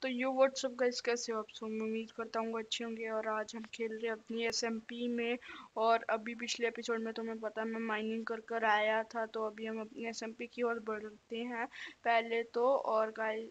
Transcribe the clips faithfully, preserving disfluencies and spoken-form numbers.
तो यो WhatsApp guys, कैसे हो आप सब? मैं उम्मीद करता हूँ अच्छे होंगे। और आज हम खेल रहे हैं अपनी एसएमपी में। और अभी पिछले एपिसोड में तुम्हें पता है मैं माइनिंग कर कर आया था, तो अभी हम अपनी एसएमपी की ओर बढ़ते हैं पहले तो। और गाइस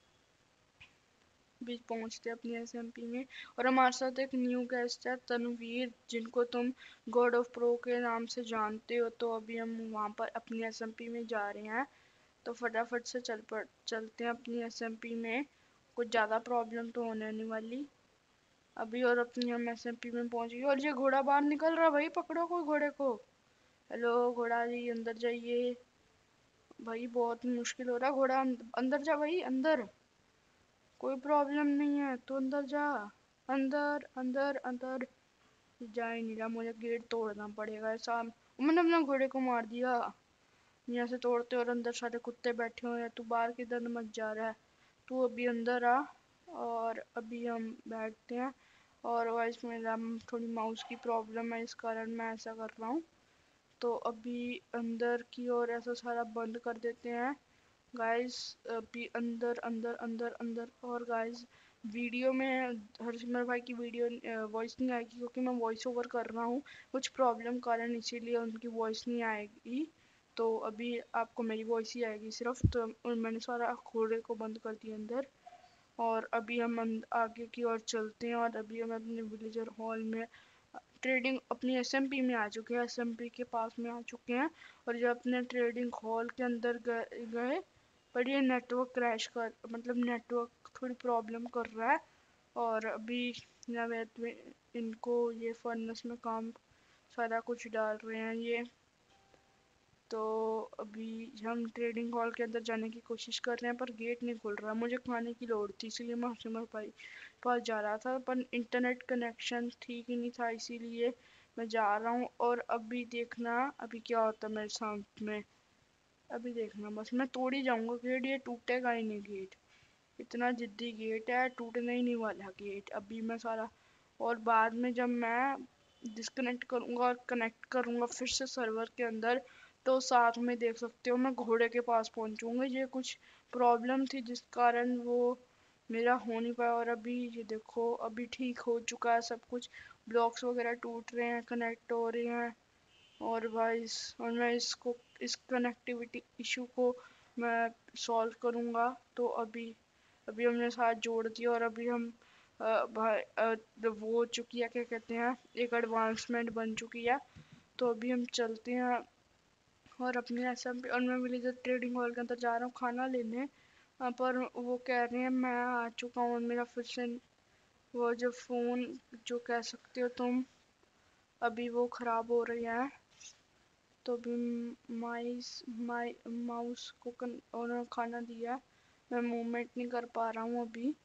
भी पहुंचते हैं अपनी एसएमपी में। और हमारे साथ एक न्यू गेस्ट है तनवीर, जिनको तुम गॉड ऑफ प्रो के नाम से जानते हो। तो अभी हम वहाँ पर अपनी एसएमपी में जा रहे हैं, तो फटाफट से चल पड़ चलते हैं अपनी एसएमपी में। कुछ ज़्यादा प्रॉब्लम तो होने नहीं वाली अभी। और अपनी हम एसएमपी में पहुंच गए और ये घोड़ा बाहर निकल रहा है। भाई पकड़ो कोई घोड़े को। हेलो घोड़ा जी, अंदर जाइए भाई, बहुत मुश्किल हो रहा है। घोड़ा अंद- अंदर जा भाई, अंदर। कोई प्रॉब्लम नहीं है तो अंदर जा। अंदर अंदर अंदर। जा ही नहीं रहा, मुझे गेट तोड़ना पड़ेगा। ऐसा मैंने अपने घोड़े को मार दिया। यहाँ से तोड़ते और अंदर सारे कुत्ते बैठे हुए हैं। तू बाहर किधर मत जा रहा है, तू अभी अंदर आ। और अभी हम बैठते हैं। और वाइस मेरा थोड़ी माउस की प्रॉब्लम है, इस कारण मैं ऐसा कर रहा हूँ। तो अभी अंदर की ओर ऐसा सारा बंद कर देते हैं गाइस। अभी अंदर अंदर अंदर अंदर। और गाइस वीडियो में हरसिमर भाई की वीडियो वॉइस नहीं आएगी, क्योंकि मैं वॉइस ओवर कर रहा हूँ कुछ प्रॉब्लम कारण, इसीलिए उनकी वॉइस नहीं आएगी। तो अभी आपको मेरी वॉइस ही आएगी सिर्फ। तो और मैंने सारा घोड़े को बंद कर दिया अंदर। और अभी हम अं- आगे की ओर चलते हैं। और अभी हम अपने विलेजर हॉल में ट्रेडिंग अपनी एसएमपी में आ चुके हैं, एसएमपी के पास में आ चुके हैं। और जब अपने ट्रेडिंग हॉल के अंदर गए गए पर ये नेटवर्क क्रैश कर, मतलब नेटवर्क थोड़ी प्रॉब्लम कर रहा है। और अभी नवैत में इनको ये फर्नेस में काम सारा कुछ डाल रहे हैं ये। तो अभी हम ट्रेडिंग हॉल के अंदर जाने की कोशिश कर रहे हैं, पर गेट नहीं खुल रहा। मुझे खाने की लोड़ थी, इसीलिए मैं सिमर भाई पास जा रहा था, पर इंटरनेट कनेक्शन ठीक ही नहीं था, इसीलिए मैं जा रहा हूँ। और अभी देखना अभी क्या होता है मेरे सामने। अभी देखना बस, मैं तोड़ ही जाऊंगा गेट, ये टूटेगा ही नहीं गेट। इतना जिद्दी गेट है, टूटने ही नहीं वाला गेट अभी मैं सारा। और बाद में जब मैं डिस्कनेक्ट करूंगा और कनेक्ट करूंगा फिर से सर्वर के अंदर, तो साथ में देख सकते हो मैं घोड़े के पास पहुंचूंगा। ये कुछ प्रॉब्लम थी जिस कारण वो मेरा हो नहीं पाया। और अभी ये देखो अभी ठीक हो चुका है सब कुछ। ब्लॉक्स वगैरह टूट रहे हैं, कनेक्ट हो रहे हैं। और भाई इस और मैं इसको इस कनेक्टिविटी इशू को मैं सॉल्व करूंगा। तो अभी अभी हमने साथ जोड़ दिया। और अभी हम अ, भाई अ, वो हो चुकी है, क्या कहते हैं, एक एडवांसमेंट बन चुकी है। तो अभी हम चलते हैं और अपने ऐसा। और मैं विलेजर ट्रेडिंग हॉल के अंदर जा रहा हूँ खाना लेने। अ, पर वो कह रहे हैं मैं आ चुका हूँ, और मेरा फिर से वो जो फ़ोन जो कह सकते हो तुम, अभी वो ख़राब हो रही है। तो अभी माइस माई माउस को कन, उन्होंने खाना दिया, मैं मूवमेंट नहीं कर पा रहा हूँ अभी।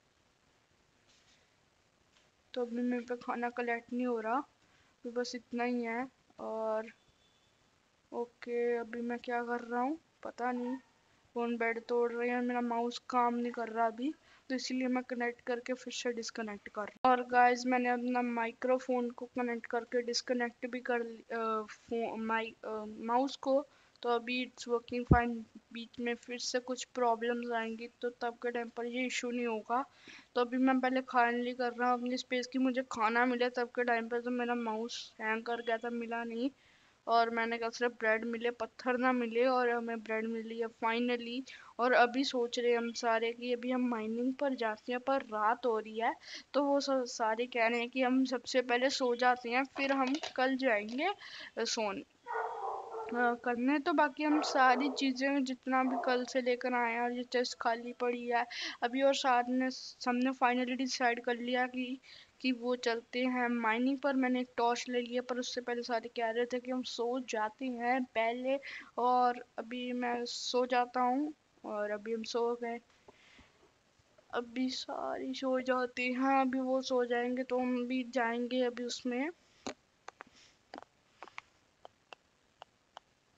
तो अभी मेरे पे खाना कलेक्ट नहीं हो रहा, तो बस इतना ही है। और ओके अभी मैं क्या कर रहा हूँ पता नहीं। फोन बेड तोड़ रहे हैं, मेरा माउस काम नहीं कर रहा अभी, तो इसीलिए मैं कनेक्ट करके फिर से डिस्कनेक्ट कर रहा हूँ। और गाइस मैंने अपना माइक्रोफोन को कनेक्ट करके डिस्कनेक्ट भी कर माई माउस को। तो अभी इट्स वर्किंग फाइन। बीच में फिर से कुछ प्रॉब्लम्स आएंगी, तो तब के टाइम पर ये इशू नहीं होगा। तो अभी मैं पहले खाने लिए कर रहा हूँ अपनी स्पेस की, मुझे खाना मिले। तब के टाइम पर तो मेरा माउस हैंग कर गया था, मिला नहीं। और मैंने कहा सिर्फ ब्रेड मिले, पत्थर ना मिले, और हमें ब्रेड मिली है फाइनली। और अभी सोच रहे हैं हम सारे कि अभी हम माइनिंग पर जाते हैं, पर रात हो रही है। तो वो सा- सारे कह रहे हैं कि हम सबसे पहले सो जाते हैं, फिर हम कल जाएंगे अ, सोने अ, करने। तो बाकी हम सारी चीज़ें जितना भी कल से लेकर आए हैं, और ये चेस्ट खाली पड़ी है अभी। और साथ में हमने फाइनली डिसाइड कर लिया कि कि वो चलते हैं माइनिंग पर। मैंने एक टॉर्च ले लिया, पर उससे पहले सारे कह रहे थे कि हम सो जाते हैं पहले। और अभी मैं सो जाता हूँ। और अभी हम सो गए, अभी सारी सो जाती हैं, अभी वो सो जाएंगे तो हम भी जाएंगे अभी उसमें।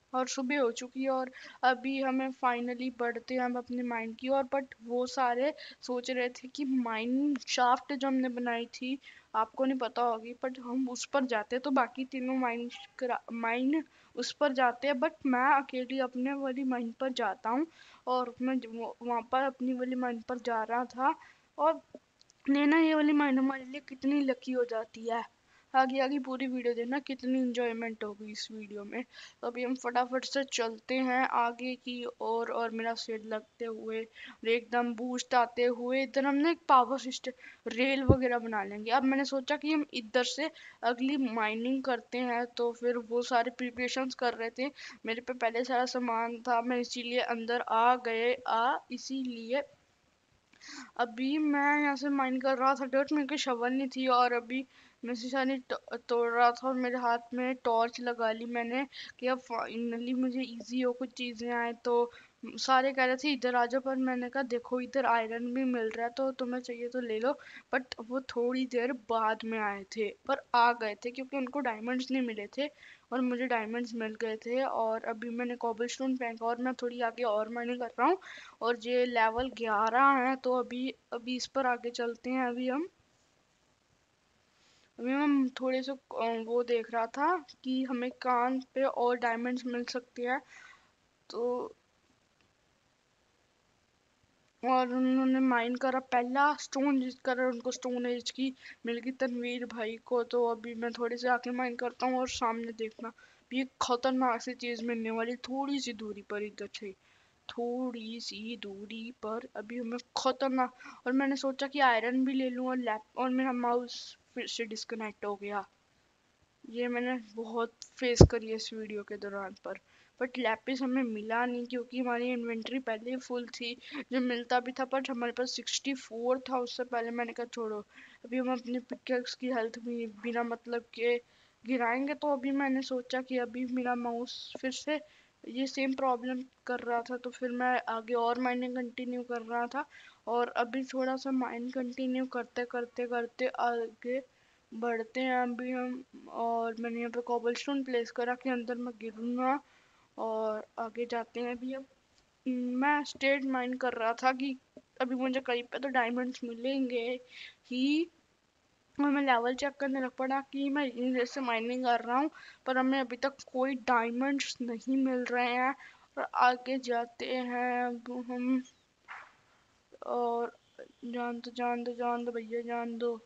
और सुबह हो चुकी है और अभी हमें फाइनली बढ़ते हैं हम अपने माइंड की ओर। बट वो सारे सोच रहे थे कि माइंड शाफ्ट जो हमने बनाई थी, आपको नहीं पता होगी, बट हम उस पर जाते तो बाकी तीनों माइंड माइंड उस पर जाते हैं, बट मैं अकेली अपने वाली माइंड पर जाता हूँ। और मैं वहां पर अपनी वाली माइंड पर जा रहा था। और लेना ये वाली माइंड हमारे लिए कितनी लकी हो जाती है। आगे आगे पूरी वीडियो देखना, कितनी इंजॉयमेंट होगी इस वीडियो में। तो अभी हम फटाफट से चलते हैं आगे की ओर। और मेरा सिर लगते हुए और एकदम बूस्ट आते हुए इधर हमने एक पावर सिस्टम रेल वगैरह बना लेंगे। अब मैंने सोचा कि हम इधर से अगली माइनिंग करते हैं, तो फिर वो सारे प्रिपरेशंस कर रहे थे। मेरे पे पहले सारा सामान था, मैं इसीलिए अंदर आ गए आ इसीलिए अभी मैं यहाँ से माइन कर रहा था डर्ट, मेरे को शवल नहीं थी। और अभी मैं शीशानी तोड़ रहा था और मेरे हाथ में टॉर्च लगा ली मैंने कि अब फाइनली मुझे इजी हो कुछ चीजें आए। तो सारे कह रहे थे इधर आ जाओ, पर मैंने कहा देखो इधर आयरन भी मिल रहा है, तो तुम्हें चाहिए तो ले लो। बट वो थोड़ी देर बाद में आए थे, पर आ गए थे क्योंकि उनको डायमंड्स नहीं मिले थे और मुझे डायमंड्स मिल गए थे। और अभी मैंने कॉबलस्टोन फेंका और मैं थोड़ी आगे और माइनिंग कर रहा हूँ। और ये लेवल ग्यारह है, तो अभी अभी इस पर आगे चलते हैं। अभी हम अभी हम थोड़े से अ, वो देख रहा था कि हमें कान पे और डायमंड्स मिल सकते हैं। तो और उन्होंने माइन करा पहला स्टोन जिस कर उनको स्टोन एज की मिल गई तनवीर भाई को। तो अभी मैं थोड़े से आके माइन करता हूँ और सामने देखना भी एक खतरनाक सी चीज मिलने वाली थोड़ी सी दूरी पर इधर से। थोड़ी सी दूरी पर अभी हमें खतरनाक। और मैंने सोचा कि आयरन भी ले लूं और लैप और मेरा माउस फिर से डिस्कनेक्ट हो गया। ये मैंने बहुत फेस करी है इस वीडियो के दौरान। पर बट लैपिस हमें मिला नहीं क्योंकि हमारी इन्वेंटरी पहले ही फुल थी। जो मिलता भी था बट हमारे पास सिक्सटी फोर था उससे पहले। मैंने कहा छोड़ो, अभी हम अपनी पिकेक्स की हेल्थ भी बिना मतलब के गिराएंगे। तो अभी मैंने सोचा कि अभी मेरा माउस फिर से ये सेम प्रॉब्लम कर रहा था, तो फिर मैं आगे और माइनिंग कंटिन्यू कर रहा था। और अभी थोड़ा सा माइन कंटिन्यू करते करते करते आगे बढ़ते हैं अभी हम। और मैंने यहाँ पे कॉबलस्टोन प्लेस करा कि अंदर मैं गिरूंगा। और आगे जाते हैं अभी हम। मैं स्टेट माइंड कर रहा था कि अभी मुझे कहीं पे तो डायमंड्स मिलेंगे ही। और मैं लेवल चेक करने लग पड़ा कि मैं इतनी देर से माइनिंग कर रहा हूँ, पर हमें अभी तक कोई डायमंड्स नहीं मिल रहे हैं। और आगे जाते हैं अब हम। और जान दो जान दो जान दो भैया जान दो।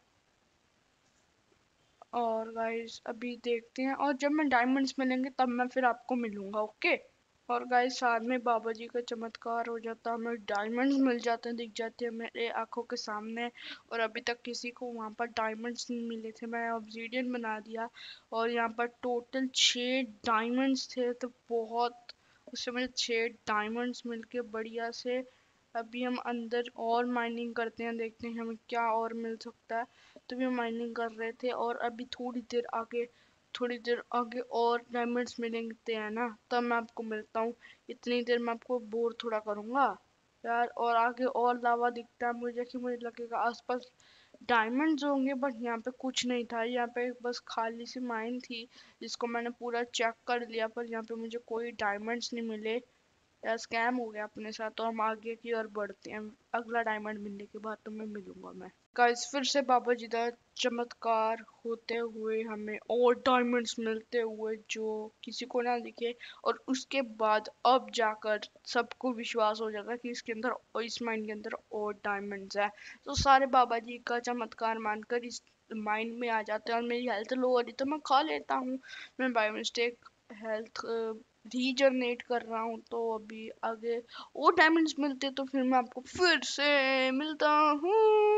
और गाइस अभी देखते हैं, और जब मैं डायमंड्स मिलेंगे तब मैं फिर आपको मिलूंगा, ओके। और गाइस साथ में बाबा जी का चमत्कार हो जाता, हमें डायमंड्स मिल जाते हैं, दिख जाते हैं मेरे आंखों के सामने। और अभी तक किसी को वहां पर डायमंड्स नहीं मिले थे, मैं ऑब्सीडियन बना दिया। और यहाँ पर टोटल छः डायमंड्स थे, तो बहुत उससे मुझे छः डायमंड्स मिलके बढ़िया से। अभी हम अंदर और माइनिंग करते हैं, देखते हैं हमें क्या और मिल सकता है। तो भी माइनिंग कर रहे थे और अभी थोड़ी देर आगे थोड़ी देर आगे और डायमंड्स मिलेंगे हैं ना, तब मैं आपको मिलता हूँ। इतनी देर मैं आपको बोर थोड़ा करूंगा यार। और आगे और लावा दिखता है मुझे कि मुझे लगेगा आसपास डायमंड्स होंगे, बट यहाँ पे कुछ नहीं था। यहाँ पे बस खाली सी माइन थी जिसको मैंने पूरा चेक कर लिया, पर यहाँ पे मुझे कोई डायमंड्स नहीं मिले। यार स्कैम हो गया अपने साथ। तो हम आगे की ओर बढ़ते हैं, अगला डायमंड मिलने के बाद तुम्हें मिलूंगा मैं। गाइस फिर से बाबा जी का चमत्कार होते हुए हमें और डायमंड्स मिलते हुए जो किसी को ना दिखे। और उसके बाद अब जाकर सबको विश्वास हो जाएगा कि इसके अंदर और इस माइन के अंदर और डायमंड्स है। तो सारे बाबा जी का चमत्कार मानकर इस माइंड में आ जाते हैं। और मेरी हेल्थ लो हो रही तो मैं खा लेता हूँ। मैं बाय मिस्टेक हेल्थ रीजनरेट कर रहा हूँ। तो अभी आगे और डायमंड्स मिलते तो फिर मैं आपको फिर से मिलता हूँ।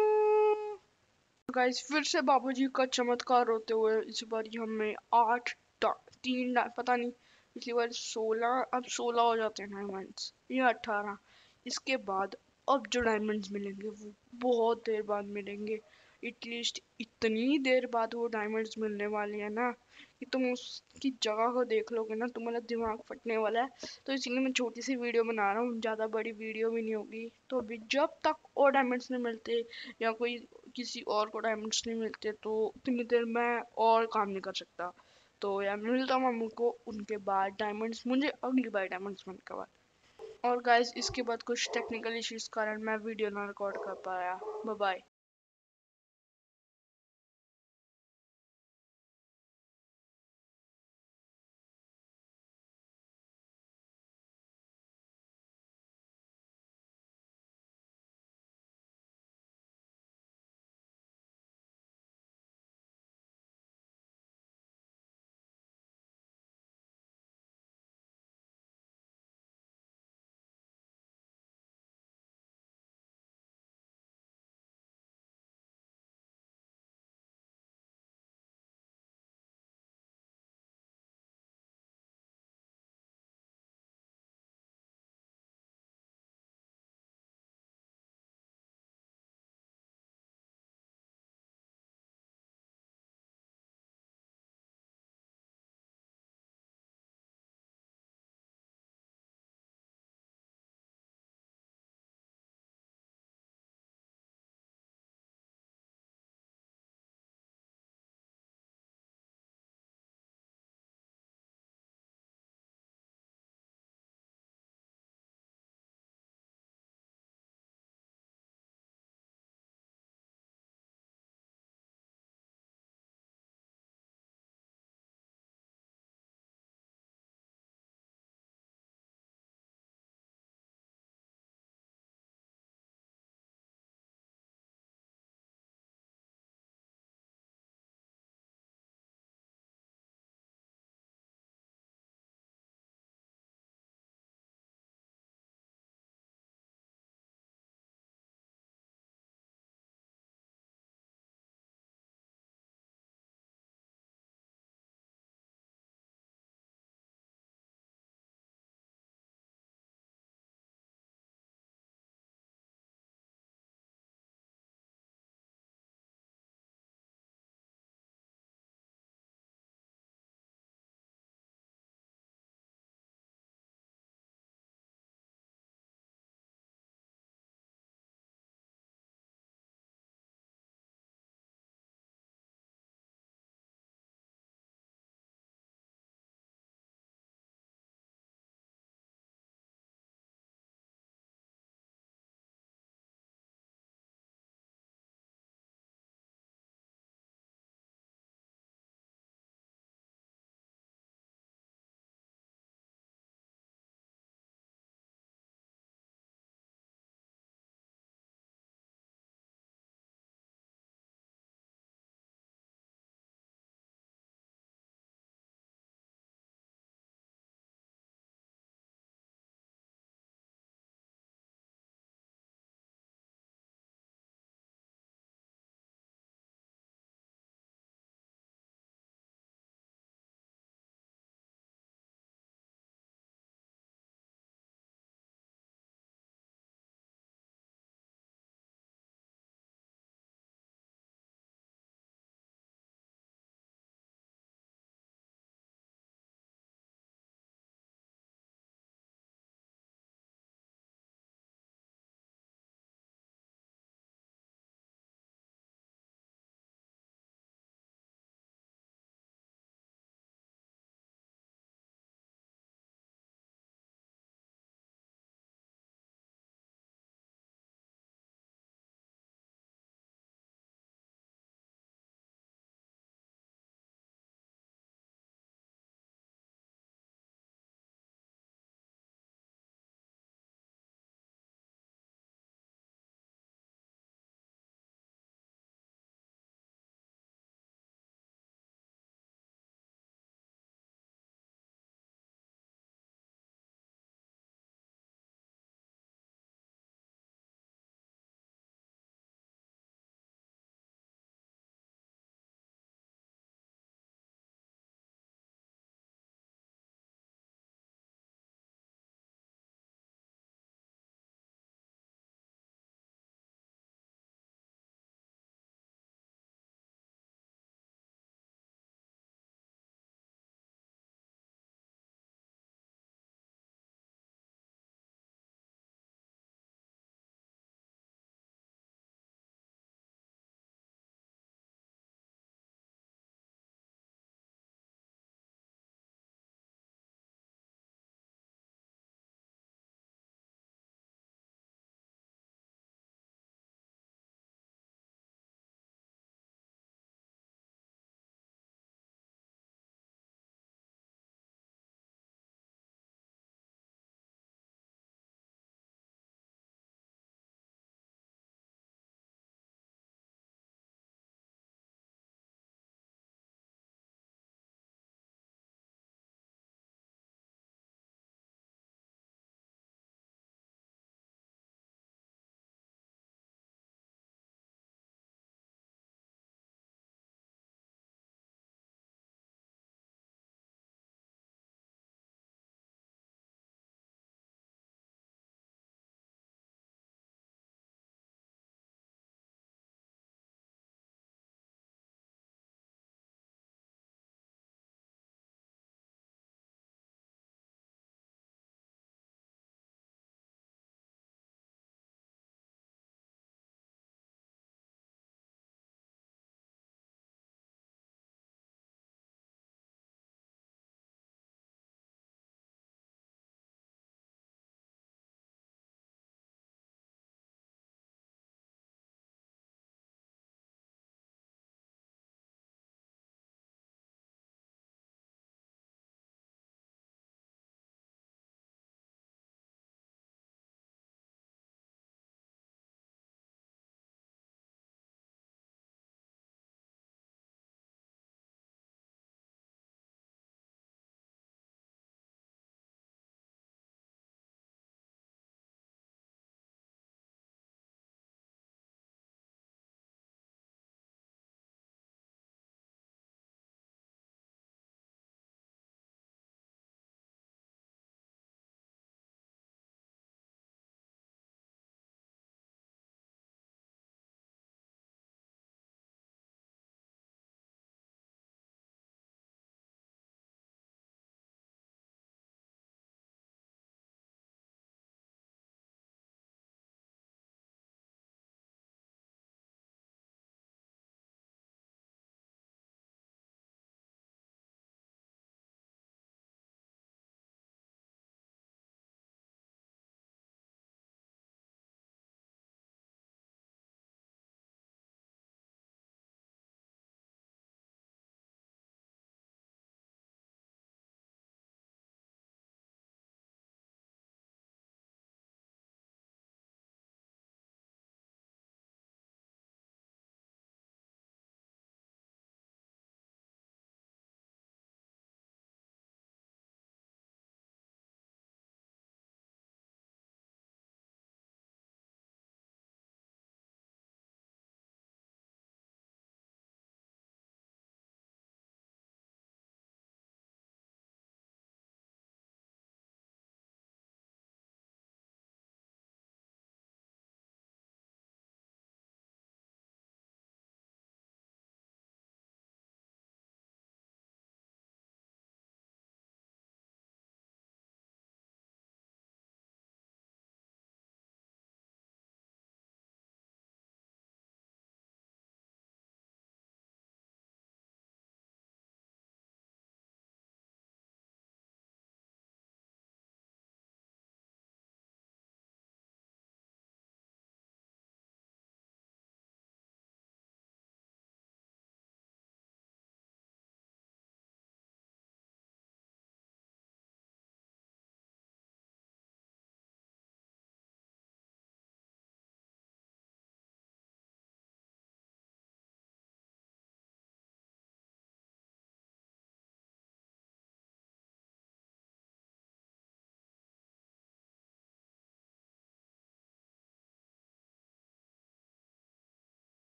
गाइस फिर से बाबूजी का चमत्कार होते हुए इस बार हमें आठ डा- तीन डा- पता नहीं, पिछली बार सोलह, अब सोलह हो जाते हैं डायमंड्स, ये अठारह। इसके बाद अब जो डायमंड्स मिलेंगे वो बहुत देर बाद मिलेंगे। एटलीस्ट इतनी देर बाद वो डायमंड्स मिलने वाले हैं ना कि तुम उसकी जगह को देख लोगे ना, तुम्हारा दिमाग फटने वाला है। तो इसीलिए मैं छोटी सी वीडियो बना रहा हूँ, ज़्यादा बड़ी वीडियो भी नहीं होगी। तो अभी जब तक और डायमंड्स नहीं मिलते या कोई किसी और को डायमंड्स नहीं मिलते, तो उतनी देर मैं और काम नहीं कर सकता। तो यार मिलता हूँ मैं को उनके बाद डायमंड्स मुझे अगली बार डायमंड्स बनने के बाद। और गाइस इसके बाद कुछ टेक्निकल इश्यूज कारण मैं वीडियो ना रिकॉर्ड कर पाया। Bye bye.